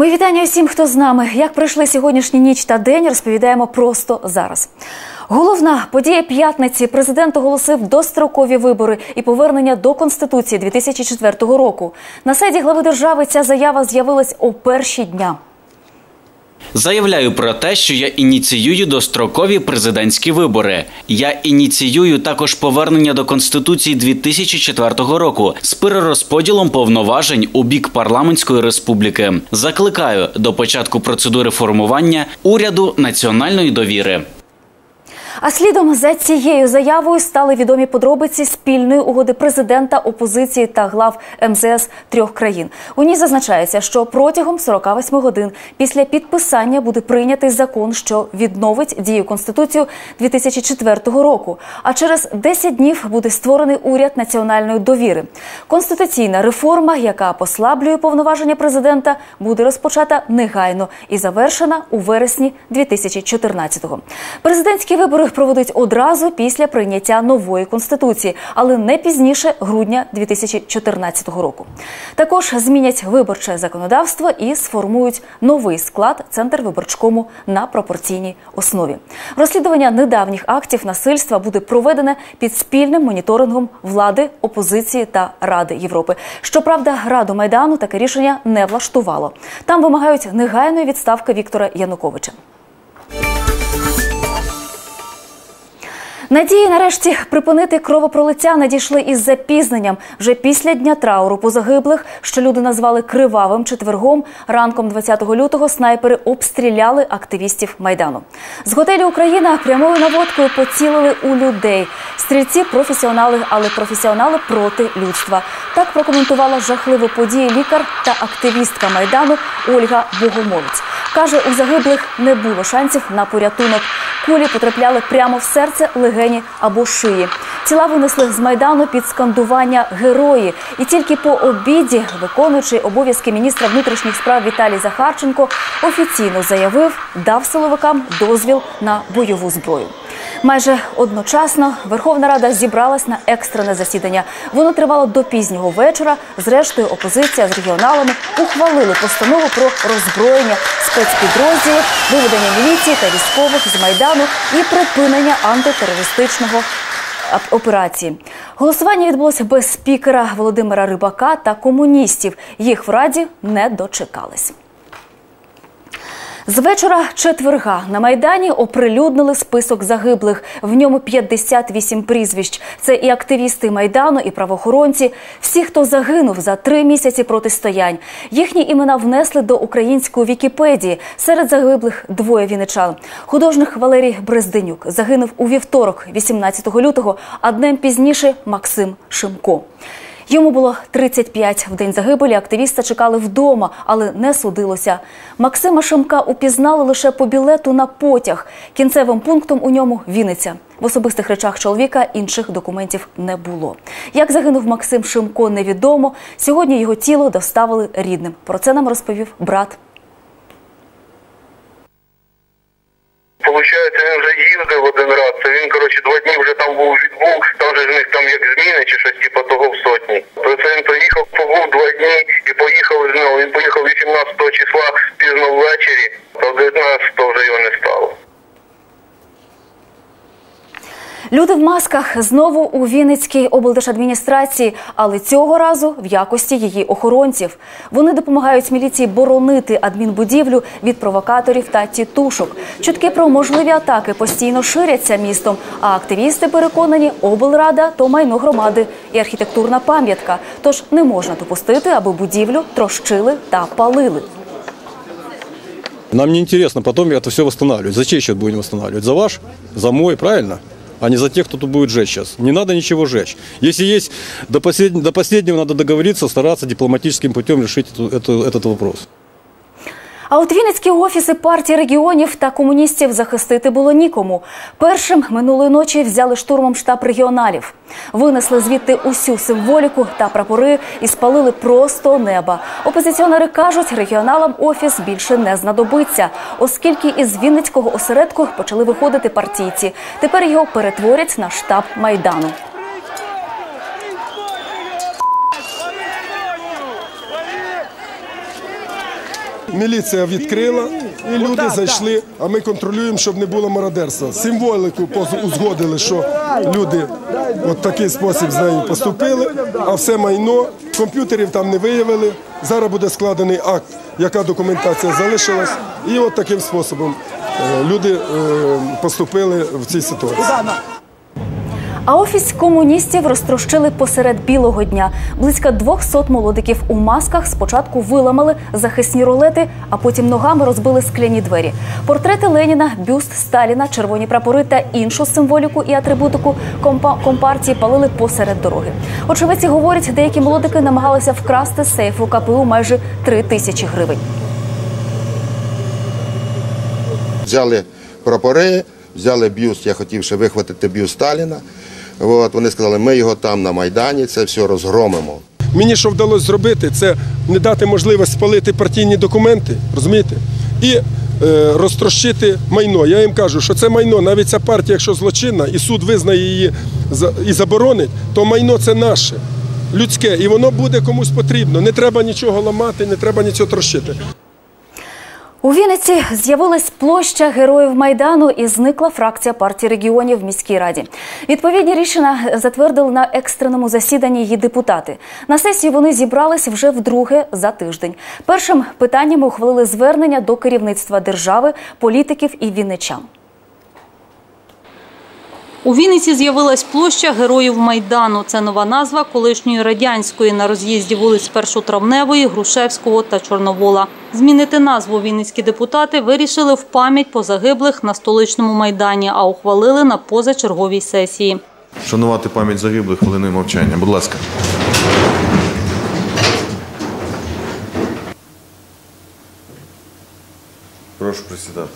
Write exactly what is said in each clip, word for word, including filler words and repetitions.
Ми вітання усім, хто з нами. Як пройшли сьогоднішні ніч та день, розповідаємо просто зараз. Головна подія п'ятниці. Президент оголосив дострокові вибори і повернення до Конституції дві тисячі четвертого року. На сайті глави держави ця заява з'явилась у перші дня. Заявляю про те, що я ініціюю дострокові президентські вибори. Я ініціюю також повернення до Конституції дві тисячі четвертого року з перерозподілом повноважень у бік парламентської республіки. Закликаю до початку процедури формування уряду національної довіри. А слідом за цією заявою стали відомі подробиці спільної угоди президента, опозиції та глав ем зе ес трьох країн. У ній зазначається, що протягом сорока восьми годин після підписання буде прийнятий закон, що відновить дію Конституцію дві тисячі четвертого року. А через десять днів буде створений уряд національної довіри. Конституційна реформа, яка послаблює повноваження президента, буде розпочата негайно і завершена у вересні дві тисячі чотирнадцятого. Президентські вибори проведуть одразу після прийняття нової Конституції, але не пізніше грудня дві тисячі чотирнадцятого року. Також змінять виборче законодавство і сформують новий склад Центрвиборчкому на пропорційній основі. Розслідування недавніх актів насильства буде проведене під спільним моніторингом влади, опозиції та Ради Європи. Щоправда, Раду Майдану таке рішення не влаштувало. Там вимагають негайної відставки Віктора Януковича. Надії нарешті припинити кровопролиття надійшли із запізненням. Вже після дня трауру по загиблих, що люди назвали кривавим четвергом, ранком двадцятого лютого снайпери обстріляли активістів Майдану. З готелю «Україна» прямою наводкою поцілили у людей. Стрільці – професіонали, але професіонали проти людства. Так прокоментувала жахливу подію лікар та активістка Майдану Ольга Богомолець. Каже, у загиблих не було шансів на порятунок. Кулі потрапляли прямо в серце, легені або шиї. Тіла винесли з Майдану під скандування «Герої». І тільки по обіді виконуючий обов'язки міністра внутрішніх справ Віталій Захарченко офіційно заявив, дав силовикам дозвіл на бойову зброю. Майже одночасно Верховна Рада зібралась на екстрене засідання. Воно тривало до пізнього вечора. Зрештою, опозиція з регіоналами ухвалили постанову про роззброєння спецпідрозділів, виведення міліції та військових з Майдану і припинення антитерористичного операції. Голосування відбулося без спікера Володимира Рибака та комуністів. Їх в Раді не дочекались. З вечора четверга на Майдані оприлюднили список загиблих. В ньому п'ятдесят вісім прізвищ. Це і активісти Майдану, і правоохоронці. Всі, хто загинув за три місяці протистоянь. Їхні імена внесли до української Вікіпедії. Серед загиблих двоє вінничан. Художник Валерій Брезденюк загинув у вівторок, вісімнадцятого лютого, а днем пізніше Максим Шимко. Йому було тридцять п'ять. В день загибелі активіста чекали вдома, але не судилося. Максима Шимка упізнали лише по білету на потяг. Кінцевим пунктом у ньому – Вінниця. В особистих речах чоловіка інших документів не було. Як загинув Максим Шимко, невідомо. Сьогодні його тіло доставили рідним. Про це нам розповів брат. Получається, він вже їздив один раз, це він, коротше, два дні вже там був відбув, там же з них там як зміни чи щось типу того в сотні. То це він приїхав, побув два дні і поїхав з нього. Він поїхав вісімнадцятого числа пізно ввечері, то дев'ятнадцятого вже його не стало. Люди в масках знову у Вінницькій облдержадміністрації, але цього разу в якості її охоронців. Вони допомагають міліції боронити адмінбудівлю від провокаторів та тітушок. Чутки про можливі атаки постійно ширяться містом, а активісти переконані, облрада – то майно громади і архітектурна пам'ятка. Тож не можна допустити, аби будівлю трощили та палили. Нам не интересно потом это все восстанавливать. За чей счет будем восстанавливать? За ваш? За мой, правильно? А не за тех, кто тут будет жечь сейчас. Не надо ничего жечь. Если есть до последнего, до последнего надо договориться, стараться дипломатическим путем решить эту, эту, этот вопрос. А от вінницькі офіси партії регіонів та комуністів захистити було нікому. Першим минулої ночі взяли штурмом штаб регіоналів. Винесли звідти усю символіку та прапори і спалили просто неба. Опозиціонери кажуть, регіоналам офіс більше не знадобиться, оскільки із вінницького осередку почали виходити партійці. Тепер його перетворять на штаб Майдану. міліція відкрила, і люди зайшли, а ми контролюємо, щоб не було мародерства. Символіку узгодили, що люди от такий спосіб з нею поступили, а все майно, комп'ютерів там не виявили. Зараз буде складений акт, яка документація залишилась, і от таким способом люди поступили в цій ситуації. А офіс комуністів розтрощили посеред білого дня. Близько двохсот молодиків у масках спочатку виламали захисні ролети, а потім ногами розбили скляні двері. Портрети Леніна, бюст Сталіна, червоні прапори та іншу символіку і атрибутику компа- компартії палили посеред дороги. Очевидці говорять, деякі молодики намагалися вкрасти з сейфу ка пе у майже три тисячі гривень. Взяли прапори, взяли бюст, я хотів ще вихватити бюст Сталіна. От, вони сказали, ми його там на Майдані, це все розгромимо. Мені що вдалося зробити, це не дати можливість спалити партійні документи, розумієте, і е, розтрощити майно. Я їм кажу, що це майно, навіть ця партія, якщо злочинна, і суд визнає її і заборонить, то майно це наше, людське, і воно буде комусь потрібно. Не треба нічого ламати, не треба нічого трощити. У Вінниці з'явилась площа Героїв Майдану і зникла фракція партії регіонів в міській раді. Відповідні рішення затвердили на екстреному засіданні її депутати. На сесії вони зібрались вже вдруге за тиждень. Першим питанням ухвалили звернення до керівництва держави, політиків і вінничан. У Вінниці з'явилась площа Героїв Майдану. Це нова назва колишньої радянської на роз'їзді вулиць Першотравневої, Грушевського та Чорновола. Змінити назву вінницькі депутати вирішили в пам'ять позагиблих на столичному Майдані, а ухвалили на позачерговій сесії. Шанувати пам'ять загиблих хвилиною мовчання. Будь ласка. Прошу присідати.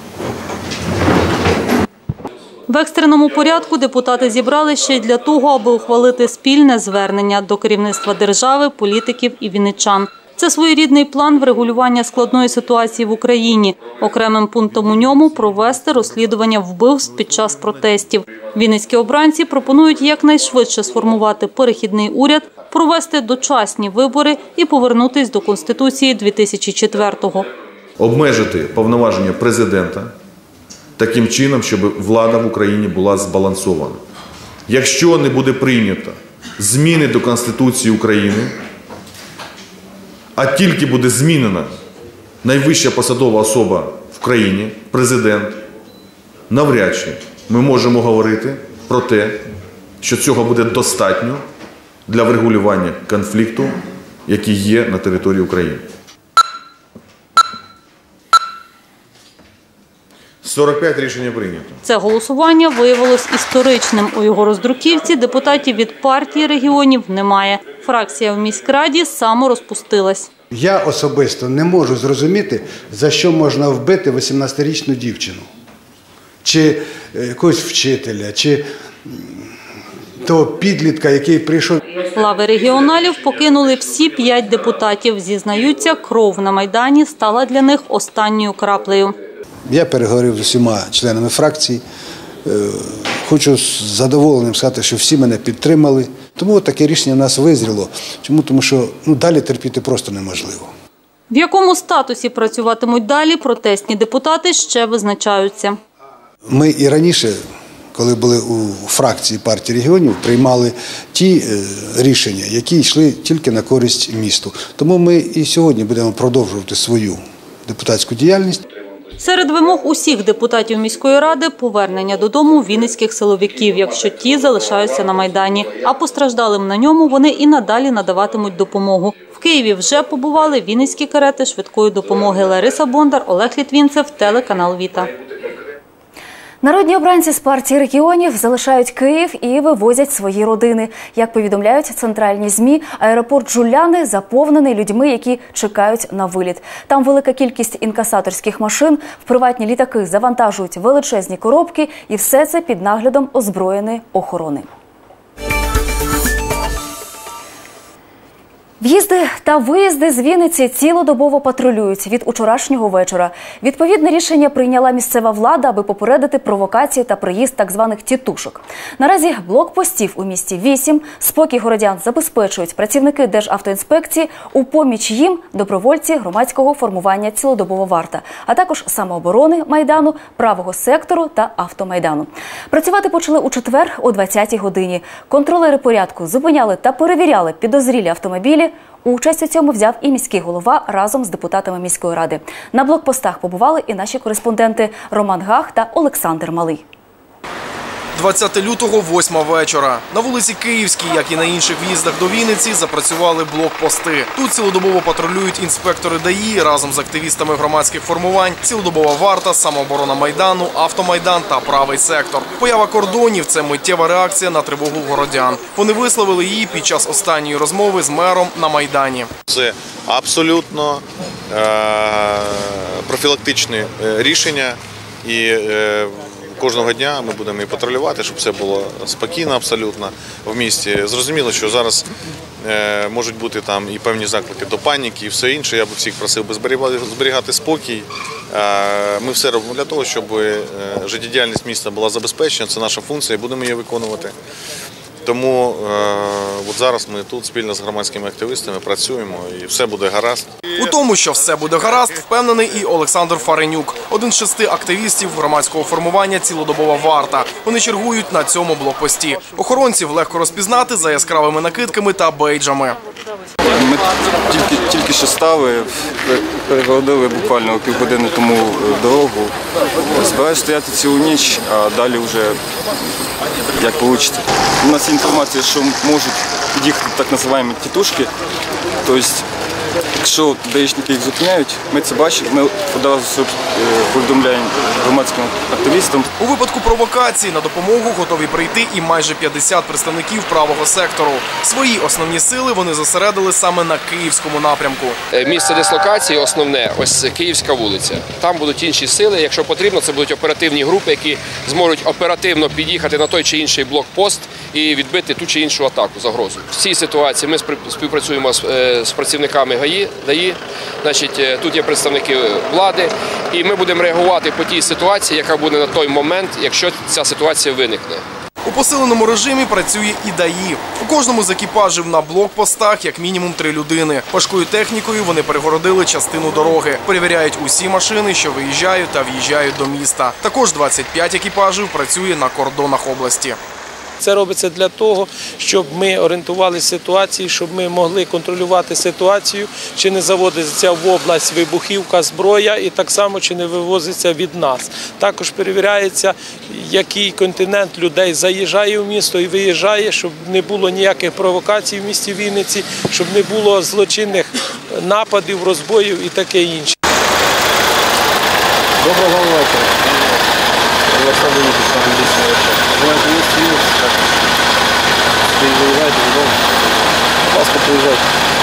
В екстреному порядку депутати зібрали ще й для того, аби ухвалити спільне звернення до керівництва держави, політиків і вінничан. Це своєрідний план врегулювання складної ситуації в Україні. Окремим пунктом у ньому – провести розслідування вбивств під час протестів. Вінницькі обранці пропонують якнайшвидше сформувати перехідний уряд, провести дочасні вибори і повернутись до Конституції дві тисячі четвертого. Обмежити повноваження президента таким чином, щоб влада в Україні була збалансована. Якщо не буде прийнято зміни до Конституції України, а тільки буде змінена найвища посадова особа в країні, президент, навряд чи ми можемо говорити про те, що цього буде достатньо для врегулювання конфлікту, який є на території України. сорок п'ять рішення прийнято. Це голосування виявилось історичним. У його роздруківці депутатів від партії регіонів немає. Фракція в міськраді саморозпустилась. Я особисто не можу зрозуміти, за що можна вбити вісімнадцятирічну дівчину. Чи якогось вчителя, чи того підлітка, який прийшов. Лави регіоналів покинули всі п'ять депутатів. Зізнаються, кров на Майдані стала для них останньою краплею. Я переговорив з усіма членами фракції. Хочу з задоволенням сказати, що всі мене підтримали. Тому таке рішення в нас визріло. Чому? Тому що ну, далі терпіти просто неможливо. В якому статусі працюватимуть далі, протестні депутати ще визначаються. Ми і раніше, коли були у фракції партії регіонів, приймали ті рішення, які йшли тільки на користь місту. Тому ми і сьогодні будемо продовжувати свою депутатську діяльність. Серед вимог усіх депутатів міської ради – повернення додому вінницьких силовиків, якщо ті залишаються на Майдані. А постраждалим на ньому вони і надалі надаватимуть допомогу. В Києві вже побували вінницькі карети швидкої допомоги. Лариса Бондар, Олег Літвінцев, телеканал «Віта». Народні обранці з партії регіонів залишають Київ і вивозять свої родини. Як повідомляють центральні ЗМІ, аеропорт Жуляни заповнений людьми, які чекають на виліт. Там велика кількість інкасаторських машин, в приватні літаки завантажують величезні коробки, і все це під наглядом озброєної охорони. В'їзди та виїзди з Вінниці цілодобово патрулюють від учорашнього вечора. Відповідне рішення прийняла місцева влада, аби попередити провокації та приїзд так званих «тітушок». Наразі блокпостів у місті вісім. Спокій городян забезпечують працівники Державтоінспекції, у поміч їм добровольці громадського формування «Цілодобова варта», а також самооборони Майдану, правого сектору та автомайдану. Працювати почали у четвер о двадцятій годині. Контролери порядку зупиняли та перевіряли підозрілі автомобілі. Участь у цьому взяв і міський голова разом з депутатами міської ради. На блокпостах побували і наші кореспонденти Роман Гах та Олександр Малий. двадцятого лютого, восьма вечора. На вулиці Київській, як і на інших в'їздах до Вінниці, запрацювали блокпости. Тут цілодобово патрулюють інспектори ДАІ разом з активістами громадських формувань, цілодобова варта, самооборона Майдану, автомайдан та правий сектор. Поява кордонів – це миттєва реакція на тривогу городян. Вони висловили її під час останньої розмови з мером на Майдані. Це абсолютно е- профілактичне рішення і е кожного дня ми будемо і патрулювати, щоб все було спокійно абсолютно в місті. Зрозуміло, що зараз е, можуть бути там і певні заклики до паніки і все інше. Я б всіх просив би зберігати спокій. Е, ми все робимо для того, щоб е, життєдіяльність міста була забезпечена. Це наша функція і будемо її виконувати. Тому е, от зараз ми тут спільно з громадськими активістами працюємо і все буде гаразд. У тому, що все буде гаразд, впевнений і Олександр Фаренюк, один з шести активістів громадського формування «Цілодобова варта». Вони чергують на цьому блокпості. Охоронців легко розпізнати за яскравими накидками та бейджами. Ми тільки, тільки що стали, перегородили буквально півгодини тому дорогу. Збираюся стояти цілу ніч, а далі вже як вийде. У нас є інформація, що можуть під'їхати так називаємо тітушки. Тобто, якщо даїшники їх зупиняють, ми це бачимо, ми одразу повідомляємо громадським активістам. У випадку провокації на допомогу готові прийти і майже п'ятдесят представників правого сектору. Свої основні сили вони зосередили саме на Київському напрямку. Місце дислокації основне – ось Київська вулиця. Там будуть інші сили, якщо потрібно, це будуть оперативні групи, які зможуть оперативно під'їхати на той чи інший блокпост і відбити ту чи іншу атаку, загрозу. В цій ситуації ми співпрацюємо з працівниками ГАІ, ДАІ, значить, тут є представники влади, і ми будемо реагувати по тій ситуації, яка буде на той момент, якщо ця ситуація виникне. У посиленому режимі працює і ДАІ. У кожному з екіпажів на блокпостах як мінімум три людини. Важкою технікою вони перегородили частину дороги. Перевіряють усі машини, що виїжджають та в'їжджають до міста. Також двадцять п'ять екіпажів працює на кордонах області. Це робиться для того, щоб ми орієнтувалися в ситуації, щоб ми могли контролювати ситуацію, чи не заводиться в область вибухівка, зброя і так само, чи не вивозиться від нас. Також перевіряється, який континент людей заїжджає в місто і виїжджає, щоб не було ніяких провокацій в місті Вінниці, щоб не було злочинних нападів, розбоїв і таке інше. Доброго вечора. Приезжайте додому. Будь ласка, приїжджайте.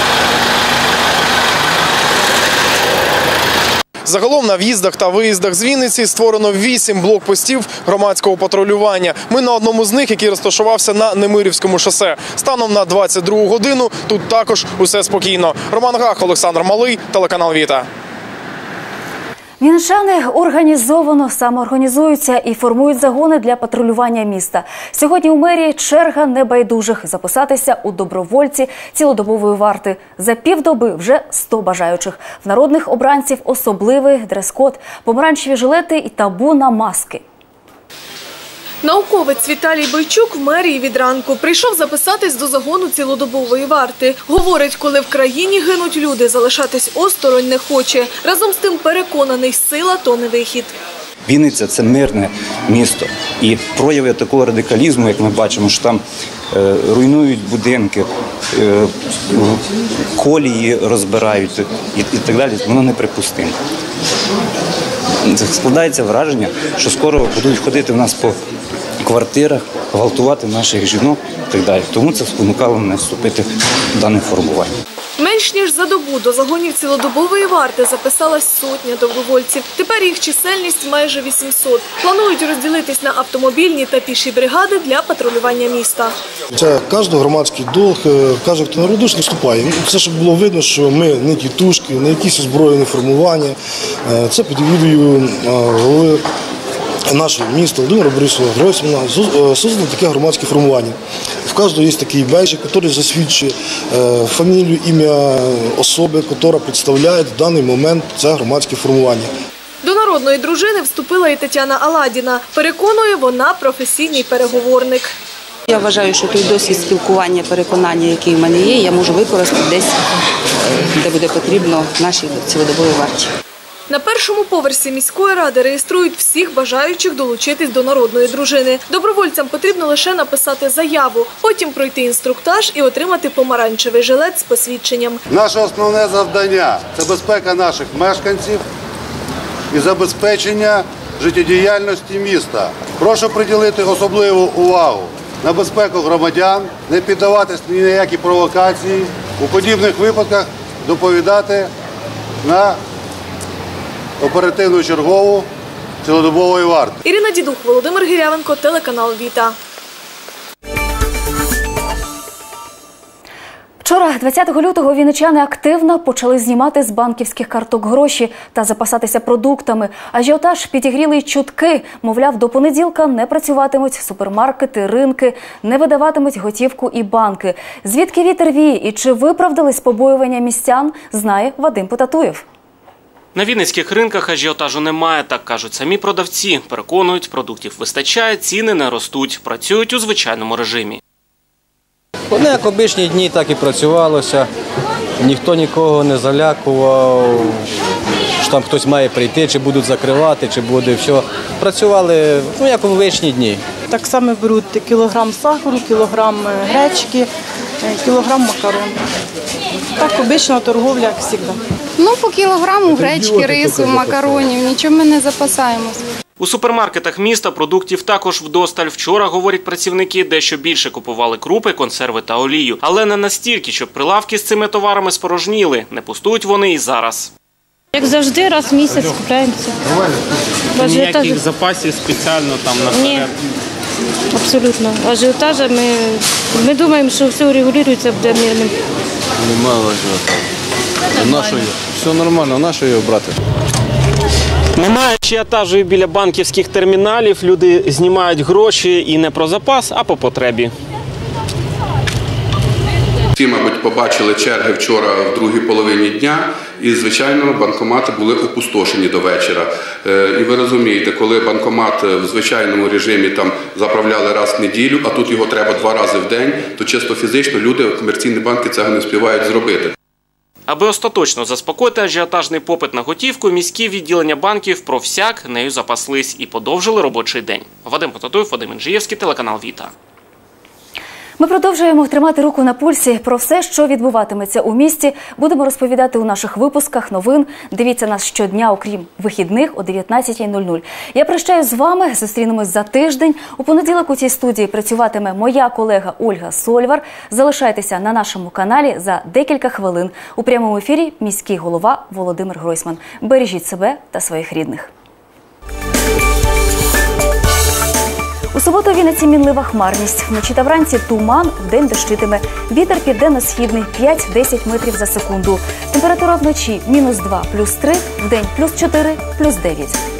Загалом на в'їздах та виїздах з Вінниці створено вісім блокпостів громадського патрулювання. Ми на одному з них, який розташувався на Немирівському шосе. Станом на двадцять другу годину тут також усе спокійно. Роман Гах, Олександр Малий, телеканал Віта. Вінничани організовано самоорганізуються і формують загони для патрулювання міста. Сьогодні у мерії черга небайдужих записатися у добровольці цілодобової варти. За півдоби вже сто бажаючих. В народних обранців особливий дрес-код, помаранчеві жилети і табу на маски. Науковець Віталій Бойчук в мерії від ранку прийшов записатись до загону цілодобової варти. Говорить, коли в країні гинуть люди, залишатись осторонь не хоче. Разом з тим переконаний, сила – то не вихід. Вінниця – це мирне місто. І прояви такого радикалізму, як ми бачимо, що там е, руйнують будинки, е, колії розбирають і, і так далі, воно неприпустимо. Складається враження, що скоро будуть ходити в нас по квартирах, гвалтувати наших жінок і так далі. Тому це спонукало мене вступити в дане формування. Менш ніж за добу до загонів цілодобової варти записалась сотня добровольців. Тепер їх чисельність майже вісімсот. Планують розділитись на автомобільні та піші бригади для патрулювання міста. Це кожен громадський долг, кожен, хто на родушні вступає. Це, щоб було видно, що ми не тітушки, не якісь озброєні формування. Це під відео голови нашого міста Володимира Борисовича Гройсмана создано таке громадське формування. В кожного є такий бейджик, який засвідчує фамілію, ім'я особи, яка представляє в даний момент це громадське формування. До народної дружини вступила і Тетяна Аладіна. Переконує, вона професійний переговорник. Я вважаю, що той досвід спілкування, переконання, який в мене є, я можу використати десь, де буде потрібно в нашій цілодобовій варті. На першому поверсі міської ради реєструють всіх бажаючих долучитись до народної дружини. Добровольцям потрібно лише написати заяву, потім пройти інструктаж і отримати помаранчевий жилет з посвідченням. Наше основне завдання – це безпека наших мешканців і забезпечення життєдіяльності міста. Прошу приділити особливу увагу на безпеку громадян, не піддаватись ні на які провокації, у подібних випадках доповідати на оперативну чергову цілодобової варти. Ірина Дідух, Володимир Гірявенко, телеканал Віта. Вчора, двадцятого лютого, вінничани активно почали знімати з банківських карток гроші та запасатися продуктами. Ажіотаж підігріли й чутки. Мовляв, до понеділка не працюватимуть супермаркети, ринки, не видаватимуть готівку і банки. Звідки вітер віє і чи виправдались побоювання містян, знає Вадим Потатуєв. На вінницьких ринках ажіотажу немає, так кажуть самі продавці. Переконують, продуктів вистачає, ціни не ростуть, працюють у звичайному режимі. Вони як обичні дні, так і працювалося. Ніхто нікого не залякував, що там хтось має прийти, чи будуть закривати, чи буде все. Працювали, ну, як в обичні дні. Так само беруть кілограм сахару, кілограм гречки, кілограм макарон. Так обична торговля, як завжди. Ну, по кілограму гречки, рису, макаронів, нічого ми не запасаємось. У супермаркетах міста продуктів також вдосталь. Вчора, говорять працівники, дещо більше купували крупи, консерви та олію. Але не настільки, щоб прилавки з цими товарами спорожніли. Не пустують вони і зараз. Як завжди, раз в місяць купляємося. Ніяких запасів спеціально там наперед? Ні, абсолютно. Ажіотажа ми, ми думаємо, що все регулюється, буде мирним. Немає ажіотажу. Нашої. Все нормально, нашої його брати. Немає ажіотажу і біля банківських терміналів. Люди знімають гроші і не про запас, а по потребі. Всі, мабуть, побачили черги вчора в другій половині дня і, звичайно, банкомати були опустошені до вечора. І ви розумієте, коли банкомат в звичайному режимі там заправляли раз в неділю, а тут його треба два рази в день, то чисто фізично люди, комерційні банки цього не встигають зробити. Аби остаточно заспокоїти ажіотажний попит на готівку, міські відділення банків про всяк нею запаслись і подовжили робочий день. Вадим Потатуєв, Вадим Інжиєвський, телеканал Віта. Ми продовжуємо тримати руку на пульсі. Про все, що відбуватиметься у місті, будемо розповідати у наших випусках новин. Дивіться нас щодня, окрім вихідних, о дев'ятнадцятій нуль нуль. Я прощаюсь з вами, зустрінемось за тиждень. У понеділок у цій студії працюватиме моя колега Ольга Сольвар. Залишайтеся на нашому каналі за декілька хвилин. У прямому ефірі міський голова Володимир Гройсман. Бережіть себе та своїх рідних. У суботу в Вінниці мінлива хмарність. Вночі та вранці туман, вдень дощитиме. Вітер південно-східний п'ять-десять метрів за секунду. Температура вночі мінус два, плюс три, вдень плюс чотири, плюс дев'ять.